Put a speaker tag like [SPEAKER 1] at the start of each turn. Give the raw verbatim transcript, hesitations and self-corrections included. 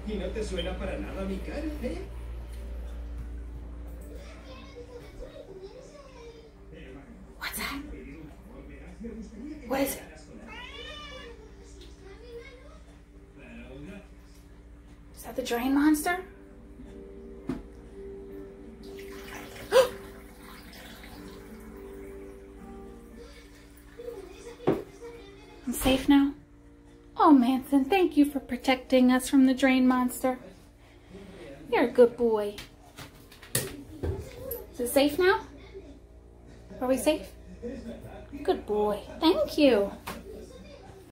[SPEAKER 1] Y no te suena para nada mi cara, ¿eh?
[SPEAKER 2] What's that? What is it? Is that the drain monster? I'm safe now? Oh, Manson, thank you for protecting us from the drain monster. You're a good boy. Is it safe now? Are we safe? Good boy. Thank you.